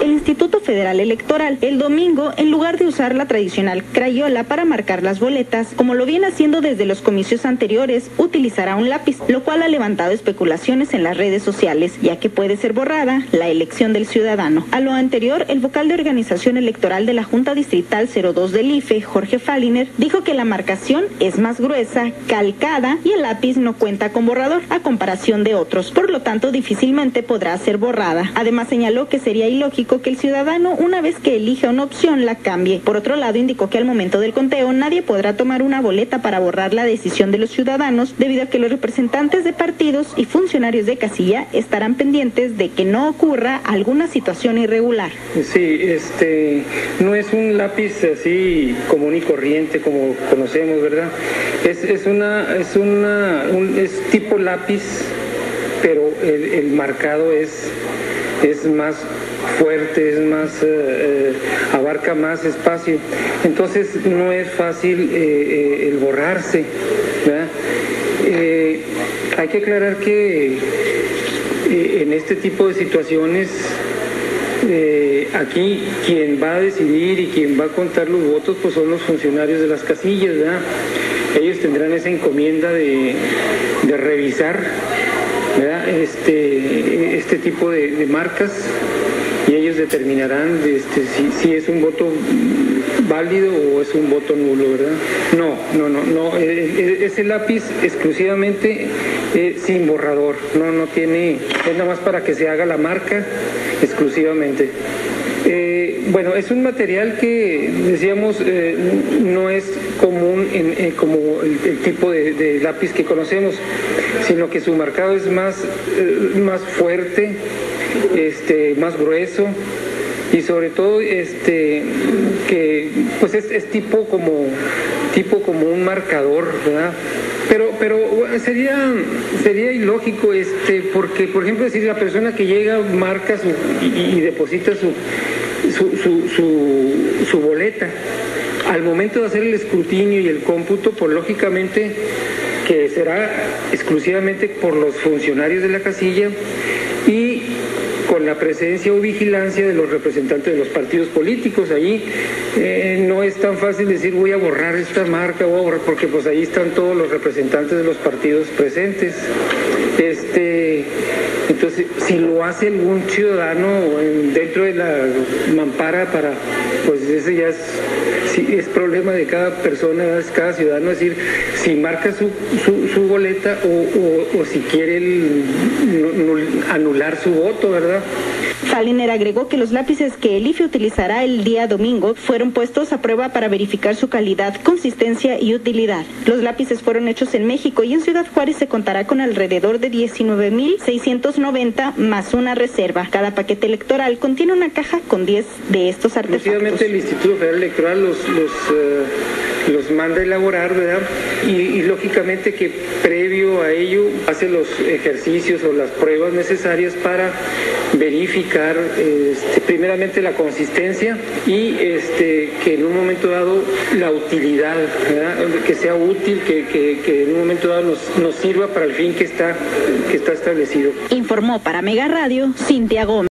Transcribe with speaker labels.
Speaker 1: el Instituto Federal Electoral. El domingo, en lugar de usar la tradicional crayola para marcar las boletas, como lo viene haciendo desde los comicios anteriores, utilizará un lápiz, lo cual ha levantado especulaciones en las redes sociales, ya que puede ser borrada la elección del ciudadano. A lo anterior, el vocal de organización electoral de la Junta Distrital 02 del IFE, Jorge Falliner, dijo que la marcación es más gruesa, calcada y el lápiz no cuenta con borrador, a comparación de otros, por lo tanto difícilmente podrá ser borrada. Además señaló que sería ilógico que el ciudadano, una vez que elija una opción, la cambie. Por otro lado, indicó que al momento del conteo nadie podrá tomar una boleta para borrar la decisión de los ciudadanos, debido a que los representantes de partidos y funcionarios de casilla estarán pendientes de que no ocurra alguna situación irregular.
Speaker 2: Sí, no es un lápiz así común y corriente como conocemos, ¿verdad? Es tipo lápiz, pero el marcado es más fuerte, es más abarca más espacio, entonces no es fácil el borrarse, ¿verdad? Hay que aclarar que en este tipo de situaciones aquí quien va a decidir y quien va a contar los votos pues son los funcionarios de las casillas, ¿verdad? Ellos tendrán esa encomienda de revisar, ¿verdad? Este tipo de marcas, y ellos determinarán si es un voto válido o es un voto nulo, ¿verdad? No, ese lápiz exclusivamente sin borrador, no tiene, es nada más para que se haga la marca exclusivamente. Bueno, es un material que, decíamos, no es común como el tipo de lápiz que conocemos, sino que su marcado es más fuerte, más grueso, y sobre todo que pues es tipo como un marcador, ¿verdad? Pero sería ilógico, porque, por ejemplo, si la persona que llega marca y deposita su boleta, al momento de hacer el escrutinio y el cómputo, pues lógicamente que será exclusivamente por los funcionarios de la casilla y con la presencia o vigilancia de los representantes de los partidos políticos. Ahí no es tan fácil decir voy a borrar esta marca, porque pues ahí están todos los representantes de los partidos presentes. Entonces, si lo hace algún ciudadano dentro de la mampara, pues ese ya es problema de cada persona, es cada ciudadano, es decir, si marca su boleta o si quiere anular su voto, ¿verdad?
Speaker 1: Falliner agregó que los lápices que el IFE utilizará el día domingo fueron puestos a prueba para verificar su calidad, consistencia y utilidad. Los lápices fueron hechos en México y en Ciudad Juárez se contará con alrededor de 19,690 más una reserva. Cada paquete electoral contiene una caja con 10 de estos artefactos.
Speaker 2: Efectivamente, el Instituto Federal Electoral los manda a elaborar, ¿verdad? Y lógicamente que previo a ello hace los ejercicios o las pruebas necesarias para verificar primeramente la consistencia y que en un momento dado la utilidad, ¿verdad? Que sea útil, que en un momento dado nos sirva para el fin que está establecido.
Speaker 1: Informó para Mega Radio Cintia Gómez.